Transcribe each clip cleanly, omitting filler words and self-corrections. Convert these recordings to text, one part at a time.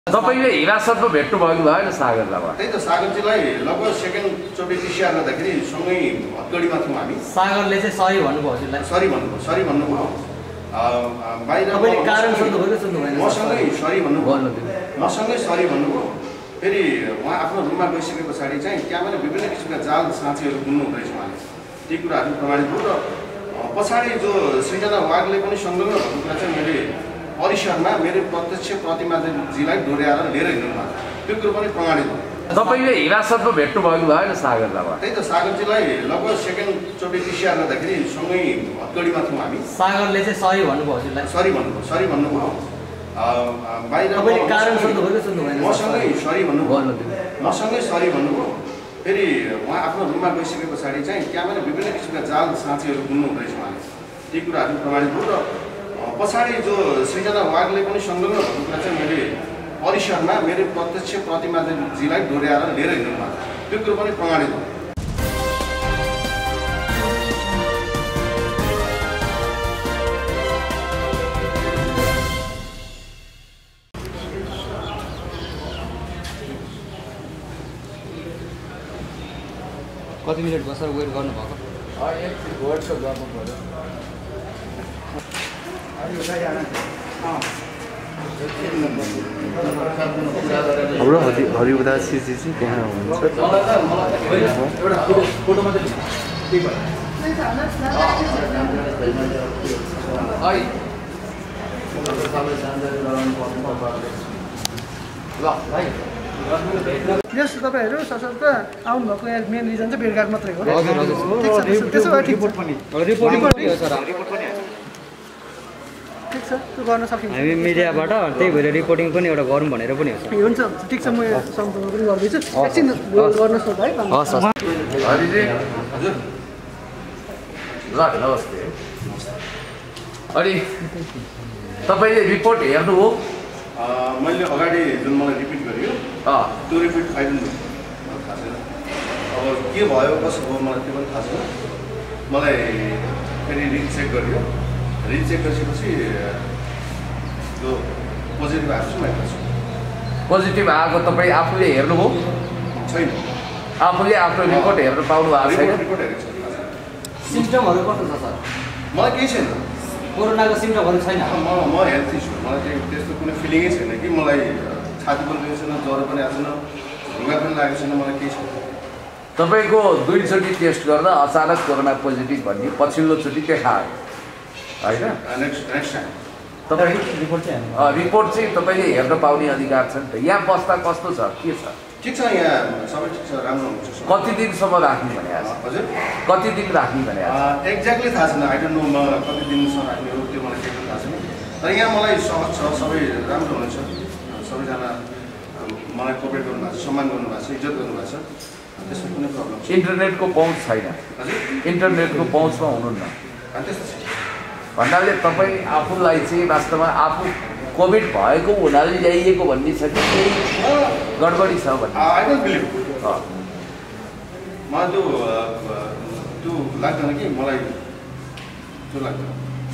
तपाईले हिरासतमा भेट्नु भएको होइन सागरलाई? त्यही त सागरजीलाई लगभग सेकेन्ड चोटि पिसिआर गर्दाखेरि सँगै हतगढीमा थियौँ हामी। सागरले चाहिँ सरी भन्नुभयो हजुरलाई? सरी भन्नुभयो। बाहिर कारण सोध्नुभयो कि सोध्नु भएन? मसँगै सरी भन्नुभयो। फेरि उहाँ आफ्नो रुममा गइसके पछाडि चाहिँ त्यहाँ पनि विभिन्न किसिमका जाल साँचीहरू बुन्नु हुँदैछ उहाँले। ती कुराहरू प्रमाणित भयो र पछाडि जो सृजना वागले पनि संलग्न भएको कुरा चाहिँ मैले परिसरमा मेरो प्रत्यक्ष प्रतिमाजीलाई डोर्याएर लिएर हिँड्नु भएको त्यो कुरो पनि प्रमाणित भयो। तपाईले हिरासतमा भेट्नु भएको होइन सागरलाई? त्यही त सागरजीलाई लगभग सेकेन्ड चोटि पिसिआर गर्दाखेरि सँगै हतगढीमा थियौँ हामी। सागरले चाहिँ सरी भन्नुभयो हजुरलाई? सरी भन्नुभयो। बाहिर कारण सोध्नुभयो कि सोध्नु भएन? मसँगै सरी भन्नुभयो। फेरि उहाँ आफ्नो रुममा गइसके पछाडि चाहिँ त्यहाँ पनि विभिन्न किसिमका जाल साँचीहरू बुन्नु हुँदैछ उहाँले। ती कुराहरू प्रमाणित भयो र पछाडि जो सृजना वागले पनि संलग्न भएको कुरा चाहिँ मैले परिसरमा मेरो प्रत्यक्ष प्रतिमाजीलाई डोर्याएर लिएर हिँड्नु भएको त्यो कुरो पनि प्रमाणित भयो। कति मिनट बसेर वेट गर्नुभएको? हाम्रो हरिउदा सिजी चाहिँ त्यहाँ हुनुहुन्छ। यस तपाईहरु सशक्त आउनु भएको यहाँ मेन रिजन चाहिँ भेटघाट मात्रै हो। हजुर हजुर त्यसो भए रिपोर्ट पनि रिपोर्ट पनि हो सर। ठीक छ त्यो गर्न सकिन्छ। हामी मिडियाबाट त्यही भएर रिपोर्टिङ पनि एउटा गरौँ भनेर पनि हो। हुन्छ ठीक छ म यो सम्पर्क पनि गर्दैछु। एकछिन गर्नुहोस् न भाइ। हस् हस्। हरिजी हजुर ल नमस्ते। अनि तपाईले रिपोर्ट हेर्नु हो? मैले अगाडि जुन मलाई रिपिट गरियो त्यो रिपिट फाइदिनु थाहा छैन। अब के भयो कसो भयो मलाई त्यो पनि थाहा छैन। मलाई फेरि रिचेक गरियो। रिचेक गरिसकेपछि जो पोजिटिभ आएको छ मैले पोजिटिभ आएको तपाईँ आफूले हेर्नुभयो? छैन। आफूले आफ्नो रिपोर्ट हेर्न पाउनु भएको छैन? रिपोर्ट हेरेको छैन। सिम्पटमहरू कस्तो छ सर? मलाई केही छैन। कोरोनाको सिम्पटमहरू छैन? म हेल्थ इस्यु मलाई त्यस्तो कुनै फिलिङै छैन कि मलाई छाती पनि लागेको छैन, ज्वरो पनि आएको छैन, ढुङ्गा पनि लागेको छैन, मलाई केही छैन। तपाईँको 2 चोटि टेस्ट गर्दा अचानक कोरोना पोजिटिभ भन्ने पछिल्लो चोटि देखायो होइन? नेक्स्ट टाइम तपाईँ रिपोर्ट चाहिँ तपाईँले हेर्न पाउने अधिकार छ नि त। यहाँ बस्दा कस्तो छ, के छ? ठिक छ, यहाँ सबै ठिक छ, राम्रो हुन्छ। कति दिनसम्म राख्ने भने हजुर? कति दिन राख्ने भने एक्ज्याक्टली थाहा छैन। आई डोन्ट नो म कति दिनसम्म राख्ने हो त्यो मलाई एकदम थाहा छैन। तर यहाँ मलाई सहज छ, सबै राम्रो हुनेछ। सबैजना मलाई कोअपरेट गर्नुभएको छ, सम्मान गर्नुभएको छ, इज्जत गर्नुभएको छ। त्यसमा कुनै प्रब्लम छैन। इन्टरनेटको पहुँच छैन? हजुर? इन्टरनेटको पहुँचमा हुनुहुन्न त्यस्तो छ भन्नाले तपाईँ आफूलाई चाहिँ वास्तवमा आफू कोभिड भएको हुनाले ल्याइएको भन्ने छ कि केही गडबडी छ भन्ने? I don't believe. मलाई त्यो लाग्दैन कि मलाई त्यो लाग्दैन।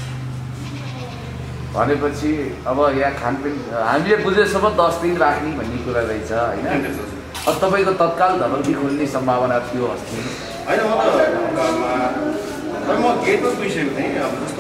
भनेपछि अब यहाँ खानपिन हामीले बुझेसम्म 10 दिन राख्ने भन्ने कुरा रहेछ होइन? अब तपाईँको तत्काल धमकी खोल्ने सम्भावना थियो अस्ति होइन? म गेटमा पुगिसकेको थिएँ। अब जस्तो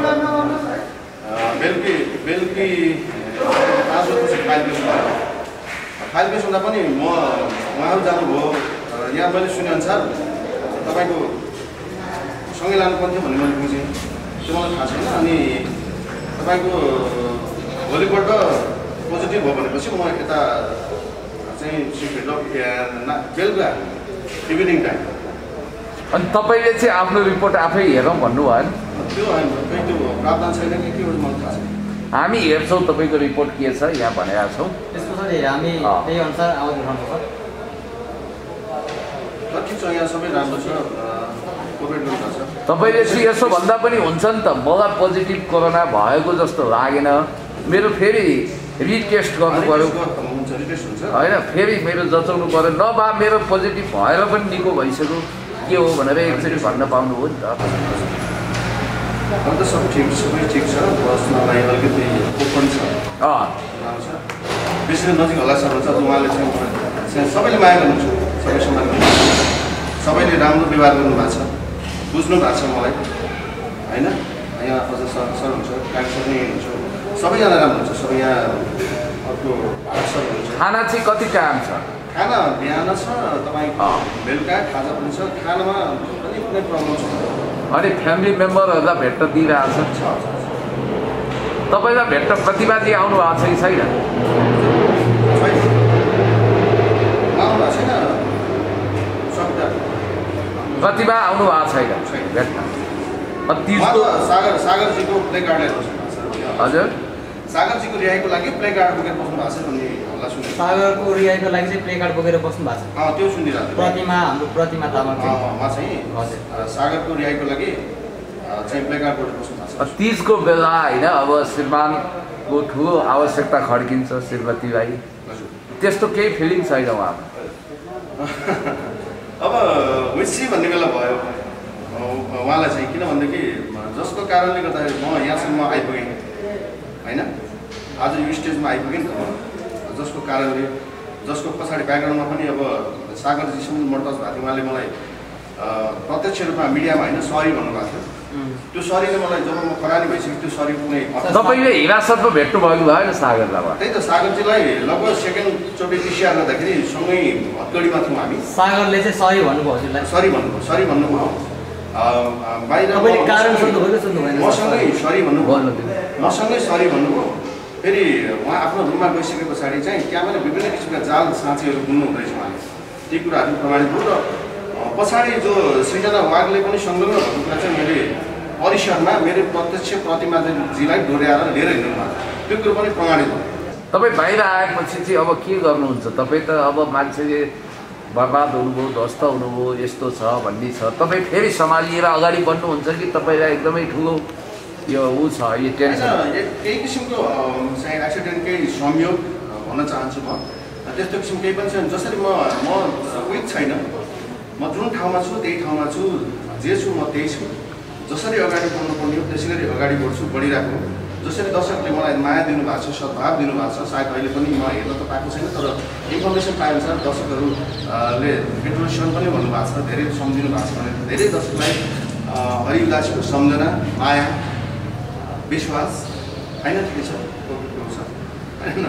बेलुकी 5 बजेपछि फाइल पेस भयो। फाइल पेस हुँदा पनि उहाँहरू जानुभयो। यहाँ मैले सुनेअनुसार तपाईँको सँगै लानुपर्ने थियो भन्ने मैले बुझेँ। त्यो मलाई थाहा छैन। अनि तपाईँको भोलिपल्ट पोजिटिभ भयो भनेपछि म यता चाहिँ सिक्रेट बेलुका इभिनिङ टाइम। अनि तपाईँले चाहिँ आफ्नो रिपोर्ट आफै हेरौँ भन्नुभयो? त्यो होइन, त्यो प्रावधान छैन कि के हो मलाई थाहा छैन। हामी हेर्छौँ तपाईँको रिपोर्ट के छ यहाँ भनेका छौँ। त्यसको सर हामी त्यही अनुसार आवाज उठाउँछौँ सर। ठिक छ, यहाँ सबै राम्रो छ, कोभिड गर्नु छ। तपाईँले चाहिँ यसो भन्दा पनि हुन्छ नि त, मलाई पोजिटिभ कोरोना भएको जस्तो लागेन, मेरो फेरि रिटेस्ट गर्नु पऱ्यो होइन? फेरि मेरो जचाउनु पऱ्यो, नभए मेरो पोजिटिभ भएर पनि निको भइसक्यो के हो भनेर एकचोटि भन्न पाउनु हो नि त। अन्त सब ठिक, सबै ठिक छ। बस्नलाई अलिकति ओपन छ। बेसी नजिक हल्लासर हुन्छ उहाँले चाहिँ सबैले माया गर्नुहुन्छ, सबै सम्मान गर्नुहुन्छ, सबैले राम्रो व्यवहार गर्नुभएको छ, बुझ्नु भएको छ मलाई होइन। यहाँ अझ सर हुन्छ, काग सर नै हुनुहुन्छ, सबैजना राम्रो हुन्छ, सबै यहाँ अर्को सर हुनुहुन्छ। खाना चाहिँ कति टाइम छ? खाना बिहान छ, तपाईँको बेलुका खाजा पनि छ, खानामा पनि कुनै प्रब्लम छैन। अनि फ्यामिली मेम्बरहरूलाई भेट्न दिइरहेको छ? तपाईँलाई भेट्न प्रतिवादी आउनु भएको छ कि छैन? प्रतिभा आउनु भएको छैन भेट्न? सागरजीको प्ले कार्डले हजुर सागरजीको रिहाईको लागि प्ले कार्ड बोकेर बस्नु भएको छ भन्ने हल्ला सुने। सागरको रिहाईको लागि चाहिँ प्ले कार्ड बोकेर बस्नु भएको छ? त्यो सुनिरहेको छु। प्रतिमा, हाम्रो प्रतिमा तामाङ चाहिँ सागरको रिहाईको लागि चाहिँ प्ले कार्ड बोकेर बस्नु भएको छ। 30 को बेला होइन, अब श्रीमानको ठुलो आवश्यकता खड्किन्छ श्रीमतीलाई, त्यस्तो केही फिलिङ छैन उहाँमा? अब विसी भन्ने बेला भयो उहाँलाई चाहिँ, किनभनेदेखि जसको कारणले गर्दाखेरि म यहाँसम्म आइपुगेँ होइन, आज यो स्टेजमा आइपुगेँ नि त म, जसको कारणले, जसको पछाडि ब्याकग्राउन्डमा पनि अब सागरजीसँग मर्टज भएको थियो, उहाँले मलाई प्रत्यक्ष रूपमा मिडियामा होइन सरी भन्नुभएको थियो। त्यो सरीले मलाई जब म खरानी भइसक्यो त्यो सरी कुनै तपाईँले हिरासतमा भेट्नु भएको भएन सागरलाई? त्यही त सागरजीलाई लगभग सेकेन्डचोटि पिसिआर गर्दाखेरि सँगै हतगढीमा थियौँ हामी। सागरले चाहिँ सरी भन्नुभयो हजुरलाई? सरी भन्नुभयो बाहिर मसँगै सरी भन्नुभयो। फेरि उहाँ आफ्नो रुममा गइसके पछाडि चाहिँ त्यहाँ पनि विभिन्न किसिमका जाल साँचीहरू बुन्नु हुँदैछ उहाँले, ती कुराहरू प्रमाणित भयो। र पछाडि जो सृजना वागले पनि संलग्न भएको कुरा चाहिँ मैले परिसरमा मेरो प्रत्यक्ष प्रतिमाजीलाई डोर्याएर लिएर हिँड्नु भएको त्यो कुरो पनि प्रमाणित भयो। तपाईँ बाहिर आएपछि चाहिँ अब के गर्नुहुन्छ? तपाईँ त अब मान्छेले बर्बाद हुनुभयो, ध्वस्त हुनुभयो, यस्तो छ भन्ने छ, तपाईँ फेरि सम्हालिएर अगाडि बढ्नुहुन्छ कि तपाईँलाई एकदमै ठुलो यो छ यो टेन्सन? केही किसिमको चाहिँ एक्सिडेन्ट, केही संयोग भन्न चाहन्छु म, त्यस्तो किसिम केही पनि छैन। जसरी म विक छैन, म जुन ठाउँमा छु त्यही ठाउँमा छु, जे छु म त्यही छु, जसरी अगाडि बढ्नुपर्ने हो त्यसरी अगाडि बढ्छु, बढिरहेको। जसरी दर्शकले मलाई माया दिनुभएको छ, सद्भाव दिनुभएको छ, सायद अहिले पनि म हेर्न त पाएको छैन, तर इन्फर्मेसन पाएअनुसार दर्शकहरूले पेट्रोलेसन पनि भन्नुभएको छ, धेरै सम्झिनु भएको छ भने धेरै दर्शकलाई हरि उदासीको सम्झना, माया, विश्वास होइन, ठिकै छ होइन,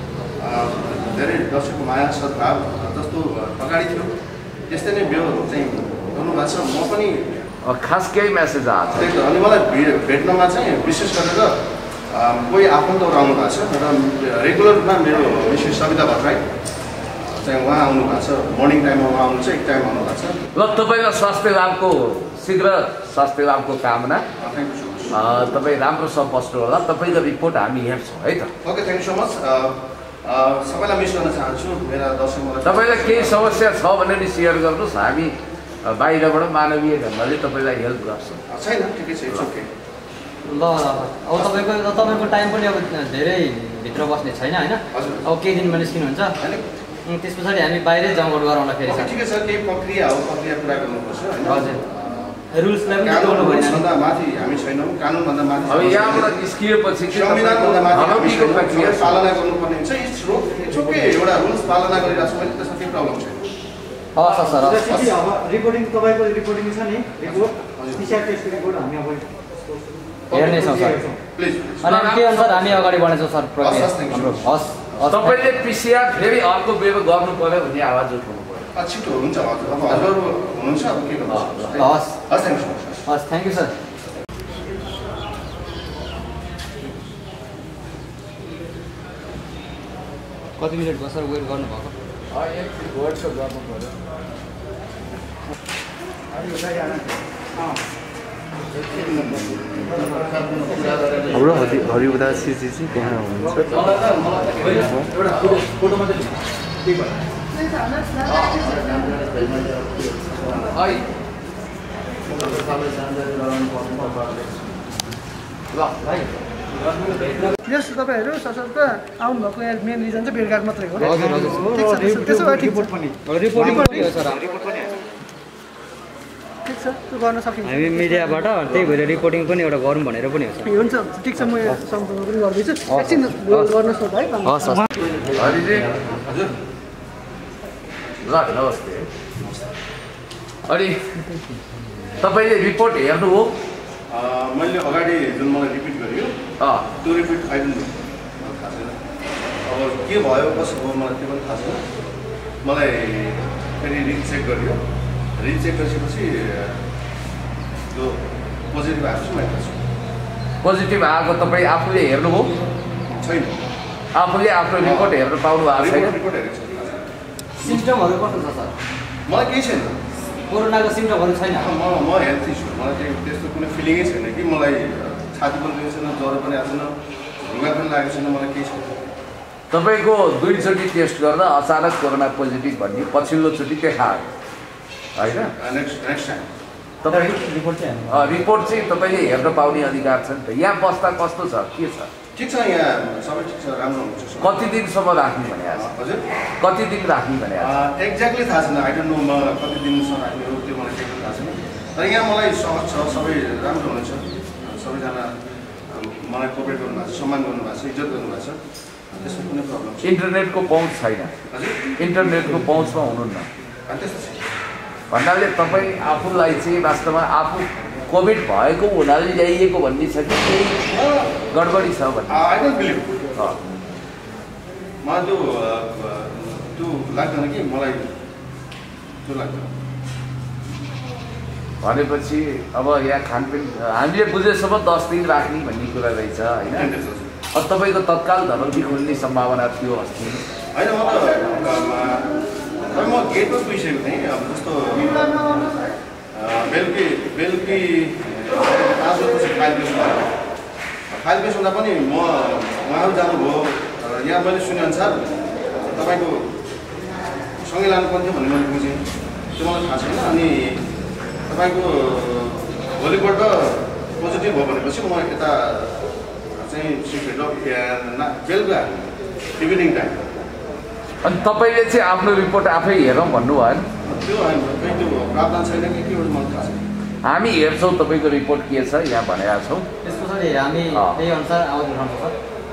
धेरै दर्शकको माया सद्भाव जस्तो अगाडि थियो त्यस्तै नै व्यवहार चाहिँ गर्नुभएको छ। म पनि खास केही मेसेज आएको छ? त्यही त, अनि मलाई भेट्नमा चाहिँ विशेष गरेर कोही आफन्तहरू आउनु भएको छ र रेगुलर रूपमा मेरो मिसेस सविता भट्टराई चाहिँ उहाँ आउनु भएको छ, मर्निङ टाइममा उहाँ आउनु छ, एक टाइम आउनु भएको छ। ल तपाईँलाई स्वास्थ्य लाभको, शीघ्र स्वास्थ्य लाभको कामना। तपाईँ राम्रोसँग बस्नु होला, तपाईँको रिपोर्ट हामी हेर्छौँ है त। Okay, thank you so much. सबैलाई मिस गर्न चाहन्छु, मेरा दर्शकहरूलाई। तपाईँलाई केही समस्या छ भने नि सेयर गर्नुहोस्, हामी बाहिरबाट मानवीय ढङ्गले तपाईँलाई हेल्प गर्छौँ। छैन, ठिकै छ, इट्स ओके। ल अब तपाईँको टाइम पनि अब धेरै भित्र बस्ने छैन होइन, अब केही दिनमा निस्किनुहुन्छ, त्यस पछाडि हामी बाहिरै जमघट गराउन फेरि। ठिकै छ, केही प्रक्रिया हो, प्रक्रिया पुरा गर्नुपर्छ होइन। हजुर, रुल्सलाई पनि कानुनभन्दा माथि हामी छैनौँ, कानुनभन्दा माथि अब यहाँबाट निस्किएपछि संविधानभन्दा माथि हामी पालना गर्नुपर्ने हुन्छ। इट्स ओके, एउटा रुल्स पालना गरिरहेको छु मैले, त्यसमा केही प्रब्लम छैन। हस् सर, रिपोर्टिङ तपाईँको रिपोर्टिङ छ नि, रिपोर्ट पिसिआर टेस्टको रिपोर्ट हामी अब हेर्नेछौँ सर। प्लिज। अनि त्यही अनुसार हामी अगाडि बढ्नेछौँ सर प्रक्रिया हाम्रो। हस्, तपाईँले पिसिआर फेरि अर्को बेर गर्नु पर्यो भन्ने आवाज उठाउनु पर्यो। छिटो हुन्छ हजुर, अब हजुरहरू हुनुहुन्छ, अब के गर्नु? हस् हस्, थ्याङ्क यू। हस्, थ्याङ्क यू सर। कति मिनट भयो सर वेट गर्नुभएको? वेट त गर्नु पर्यो। हाम्रो हरिउदा सिजी चाहिँ त्यहाँ हुनुहुन्छ। यस तपाईँहरू सशक्त आउनुभएको यहाँ मेन रिजन चाहिँ भेटघाट मात्रै हो। हजुर हजुर, ठिक छ, त्यसो भए ठिक छ। रिपोर्ट पनि हो सर। ठिक छ, ठिक छ त्यो गर्न सकिन्छ हामी मिडियाबाट त्यही भएर रिपोर्टिङ पनि एउटा गरौँ भनेर पनि हो सर। हुन्छ ठिक छ म यहाँ सम्पर्क पनि गर्दैछु एकछिन गर्नुहोस् न है हस् हस्। हरिजी हजुर ल नमस्ते। अनि तपाईँले रिपोर्ट हेर्नु हो? मैले अगाडि जुन मलाई रिपिट गरियो त्यो रिपिट आइडन्ट थाहा छैन। अब के भयो कसो भयो मलाई त्यो पनि थाहा छैन। मलाई फेरि रिचेक गरियो, रिचेक गरिसकेपछि त्यो पोजिटिभ आएको छु मैले। पोजिटिभ आएको तपाईँ आफूले हेर्नुभयो? छैन, आफूले आफ्नो रिपोर्ट हेर्न पाउनु भएको छैन? रिपोर्ट हेरेको छु। सिम्टमहरू कस्तो छ सर? मलाई केही छैन, कोरोनाको सिम्टमहरू छैन? म हेल्थी छु। मलाई त्यस्तो कुनै फिलिङै छैन कि मलाई छाती पनि दिएको छैन, ज्वरो पनि आएको छैन, ढुङ्गा पनि लागेको छैन, मलाई केही छैन। तपाईँको 2 चोटि टेस्ट गर्दा अचानक कोरोना पोजिटिभ भन्ने पछिल्लो चोटि देखायो होइन? नेक्स्ट टाइम तपाईँ रिपोर्ट चाहिँ रिपोर्ट चाहिँ तपाईँले हेर्न पाउने अधिकार छ नि त। यहाँ बस्दा कस्तो छ, के छ? ठिक छ, यहाँ सबै ठिक छ, राम्रो हुन्छ। कति दिनसम्म राख्ने भने आज? हजुर कति दिन राख्ने भने आज? एक्ज्याक्टली थाहा छैन, आई डोन्ट नो म कति दिनसम्म राख्ने हो त्यो मलाई एक्ज्याक्टली थाहा छैन। तर यहाँ मलाई सहज छ, सबै राम्रो हुनेछ, सबैजना मलाई कोअपरेट गर्नुभएको छ, सम्मान गर्नुभएको छ, इज्जत गर्नुभएको छ, त्यसमा कुनै प्रब्लम छैन। इन्टरनेटको पहुँच छैन? हजुर इन्टरनेटको पहुँचमा हुनुहुन्न त्यस्तो छैन। भन्नाले तपाईँ आफूलाई चाहिँ वास्तवमा आफू कोभिड भएको हुनाले ल्याइएको भन्ने छ कि केही गडबडी छ भन्ने? I don't believe. मलाई त्यो लाग्दैन कि मलाई त्यो लाग्दैन। भनेपछि अब यहाँ खानपिन हामीले बुझेसम्म 10 दिन राख्ने भन्ने कुरा रहेछ होइन? अब तपाईँको तत्काल धमकी खोल्ने सम्भावना थियो अस्ति होइन, म गेटमा पुगिसकेको थिएँ। अब जस्तो बेलुकी 5 बजेपछि फाइल पेस भयो। फाइल पेस हुँदा पनि उहाँहरू जानुभयो। यहाँ मैले सुनेअनुसार तपाईँको सँगै लानुपर्ने थियो भन्ने मैले बुझेँ, त्यो मलाई थाहा छैन। अनि तपाईँको भोलिपल्ट पोजिटिभ भयो भनेपछि म यता चाहिँ बेलुका इभिनिङ टाइम। अनि तपाईँले चाहिँ आफ्नो रिपोर्ट आफै हेरौँ भन्नुभयो नि? त्यो त्यो प्रावधान छैन कि के हो मलाई थाहा छैन। हामी हेर्छौँ तपाईँको रिपोर्ट के छ यहाँ भनेका छौँ। त्यस पछाडि हामी त्यही अनुसार आवाज उठाउँछ सर।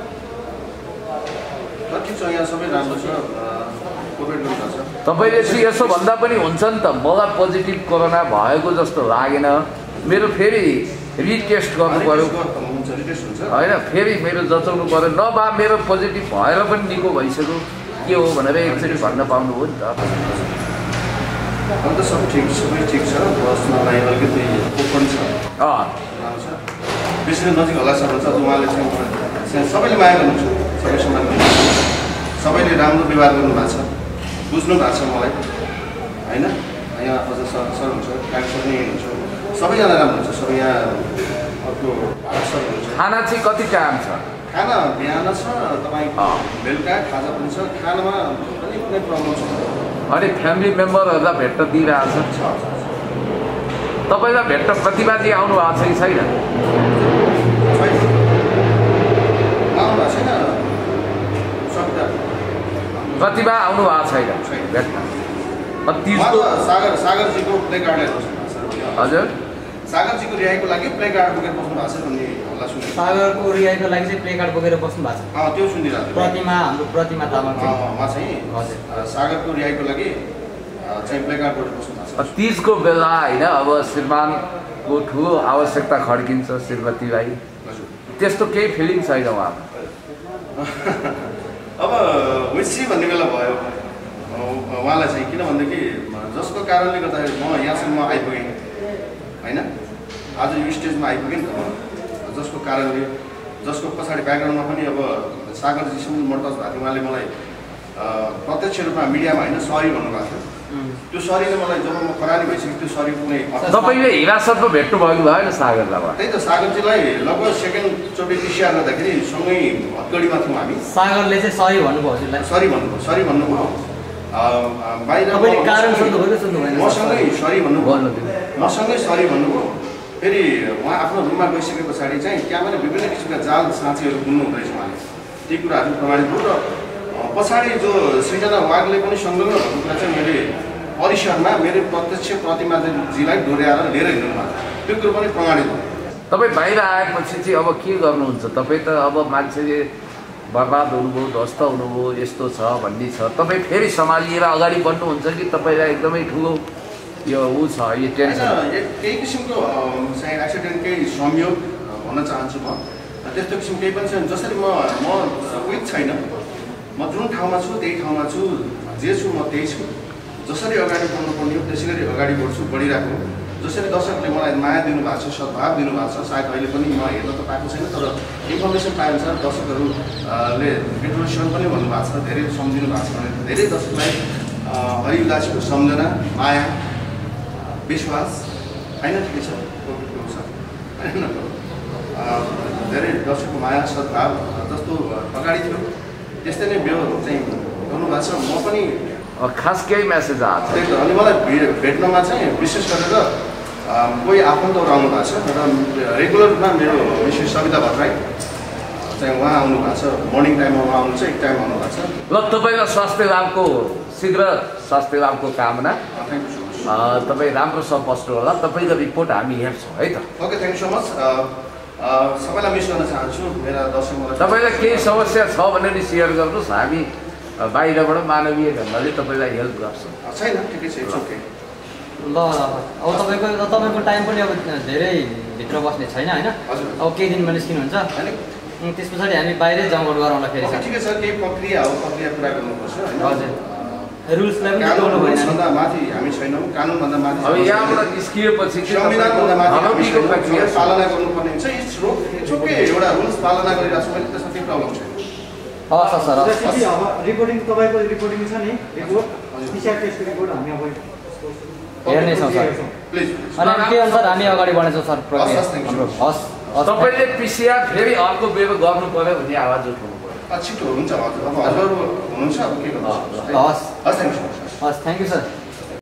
ठिक छ, यहाँ सबै राम्रो छ, कोअपरेट गर्नुहुन्छ। तपाईँले चाहिँ यसो भन्दा पनि हुन्छ नि त, मलाई पोजिटिभ कोरोना भएको जस्तो लागेन, मेरो फेरि रिटेस्ट गर्नु पऱ्यो होइन? फेरि मेरो जचाउनु पऱ्यो, नभए मेरो पोजिटिभ भएर पनि निको भइसक्यो के हो भनेर एकचोटि भन्न पाउनु हो नि त। अन्त सबै ठिक छ, बस्नलाई अलिकति ओपन छ, बेसी नजिक होला सर हुन्छ। उहाँले चाहिँ सबैले माया गर्नुहुन्छ, सबै सम्मान गर्नुहुन्छ, सबैले राम्रो व्यवहार गर्नुभएको छ, बुझ्नु भएको छ मलाई होइन? यहाँ अझ सर हुन्छ, काग सर नै हुनुहुन्छ, सबैजना राम्रो हुन्छ, सबै यहाँ अर्को सर हुनुहुन्छ। खाना चाहिँ कति टाइम छ? खाना बिहान छ, तपाईँको बेलुका खाजा पनि छ, खानामा पनि कुनै प्रब्लम छैन। अनि फ्यामिली मेम्बरहरूलाई भेट्न दिइरहेको छ? तपाईँलाई भेट्न प्रतिवादी आउनु भएको छ कि छैन? प्रतिभा आउनु भएको छैन भेट्न? सागरजीको प्ले कार्ड हजुर, सागरजीको रिहाईको लागि प्ले कार्ड बोकेर बस्नु भएको छ भन्ने हल्ला सुनेको। सागरको रिहाईको लागि चाहिँ प्ले कार्ड बोकेर बस्नु भएको छ? त्यो सुनिरहेको छु। हाम्रो प्रतिमा तामाङ उहाँ चाहिँ सागरको रिहाईको लागि चाहिँ प्ले कार्ड बोकेर बस्नु भएको छ। 30 को बेला होइन? अब श्रीमानको ठुलो आवश्यकता खड्किन्छ श्रीमतीलाई, त्यस्तो केही फिलिङ छैन उहाँको? अब विसी भन्ने बेला भयो उहाँलाई चाहिँ, किनभनेदेखि जसको कारणले गर्दाखेरि म यहाँसम्म आइपुगेँ होइन, आज यो स्टेजमा आइपुगेँ नि त म, जसको कारणले, जसको पछाडि ब्याकग्राउन्डमा पनि अब सागरजीसँग मर्तज भएको थियो। उहाँले मलाई प्रत्यक्ष रूपमा मिडियामा होइन सरी भन्नुभएको थियो। त्यो सरीले मलाई जब म खरानी भइसक्यो त्यो सरी कुनै तपाईँले हिरासतमा भेट्नु भएको भएन सागरलाई? त्यही त, सागरजीलाई लगभग सेकेन्डचोटि पिसिआर गर्दाखेरि सँगै हतगढीमा थियौँ हामी। सागरले चाहिँ सरी भन्नुभयो हजुरलाई? सरी भन्नुभयो बाहिर कारण सुन्नुभयो? मसँगै सरी भन्नुभयो। फेरि उहाँ आफ्नो रुममा गइसके पछाडि चाहिँ त्यहाँ पनि विभिन्न किसिमका जाल साँचीहरू बुन्नु हुँदैछ उहाँले, ती कुराहरू प्रमाणित भयो। र पछाडि जो सृजना वागले पनि संलग्न भएको कुरा चाहिँ मैले परिसरमा मेरो प्रत्यक्ष प्रतिमाजीलाई डोर्याएर लिएर हिँड्नु भएको त्यो कुरो पनि प्रमाणित हो। तपाईँ बाहिर आएपछि चाहिँ अब के गर्नुहुन्छ? तपाईँ त अब मान्छेले बर्बाद हुनुभयो, ध्वस्त हुनुभयो, यस्तो छ भन्ने छ, तपाईँ फेरि सम्हालिएर अगाडि बढ्नुहुन्छ कि तपाईँलाई एकदमै ठुलो यो छ यो टेन्सन? केही किसिमको चाहिँ एक्सिडेन्ट केही संयोग भन्न चाहन्छु म। त्यस्तो किसिम केही पनि छैन। जसरी म क्विक छैन, म जुन ठाउँमा छु त्यही ठाउँमा छु, जे छु म त्यही छु। जसरी अगाडि बढ्नुपर्ने हो त्यसै गरी अगाडि बढ्छु, बढिरहेको। जसरी दर्शकले मलाई माया दिनुभएको छ, सद्भाव दिनुभएको छ, सायद अहिले पनि म हेर्न त पाएको छैन, तर इन्फर्मेसन पाएअनुसार दर्शकहरूले पेट्रोलिसन पनि भन्नुभएको छ, धेरै सम्झिनु भएको छ भने धेरै दर्शकलाई हरिदासको सम्झना, माया, विश्वास होइन, ठिकै छ, धेरै दर्शकको माया सद्भाव जस्तो अगाडि थियो त्यस्तै नै बेहो चाहिँ गर्नुभएको छ। म पनि खास केही मेसेज आएको छ? त्यही त। अनि मलाई भेट्नमा चाहिँ विशेष गरेर कोही आफन्तहरू आउनु भएको छ र रेगुलर रूपमा मेरो मिसेस सविता भट्टराई चाहिँ उहाँ आउनु भएको छ। मर्निङ टाइममा उहाँ आउनुहुन्छ, एक टाइम आउनु भएको छ। ल, तपाईँलाई स्वास्थ्य लाभको शीघ्र स्वास्थ्य लाभको कामना। तपाईँ राम्रो सब बस्नु होला। तपाईँको रिपोर्ट हामी हेर्छौँ है त। Okay, thank you so much. सबैलाई मिस गर्न चाहन्छु मेरा दर्शकहरूलाई। तपाईँलाई केही समस्या छ भने नि सेयर गर्नुहोस्, हामी बाहिरबाट मानवीय ढङ्गले तपाईँलाई हेल्प गर्छौँ। छैन, ठिकै छ, इट्स ओके। ल अब तपाईँको टाइम पनि अब धेरै भित्र बस्ने छैन होइन। अब केही दिनमा निस्किनुहुन्छ, त्यस पछाडि हामी बाहिरै जमघट गरौँला फेरि। ठिकै छ, केही प्रक्रिया हो, प्रक्रिया पुरा गर्नुपर्छ होइन। हजुर, रुल्सलाई पनि जोड्नु भएन। कानुनभन्दा माथि हामी छैनौँ, कानुनभन्दा माथि अब यहाँबाट निस्किएपछि संविधानभन्दा माथि हामी पालना गर्नुपर्ने हुन्छ। इट्स ओके, एउटा रुल्स पालना गरिरहेको छु मैले, त्यसमा केही प्रब्लम छैन। हस् सर। अब रिपोर्टिङ तपाईँको रिपोर्टिङ छ नि, रिपोर्ट PCR टेस्टको रिपोर्ट हामी अब हेर्नेछौँ सर। प्लिज। अनि के अनुसार हामी अगाडि बढ्नेछौँ सर प्रक्रिया? हस्। तपाईँले PCR फेरि अर्को बेर गर्नु पर्यो भन्ने आवाज उठाउनु पर्यो। छिटो हुन्छ हजुर। अब हजुर हुनुहुन्छ, अब के गर्नु? हस्। हस्, थ्याङ्क यू सो मच। हस्, थ्याङ्क यू सर।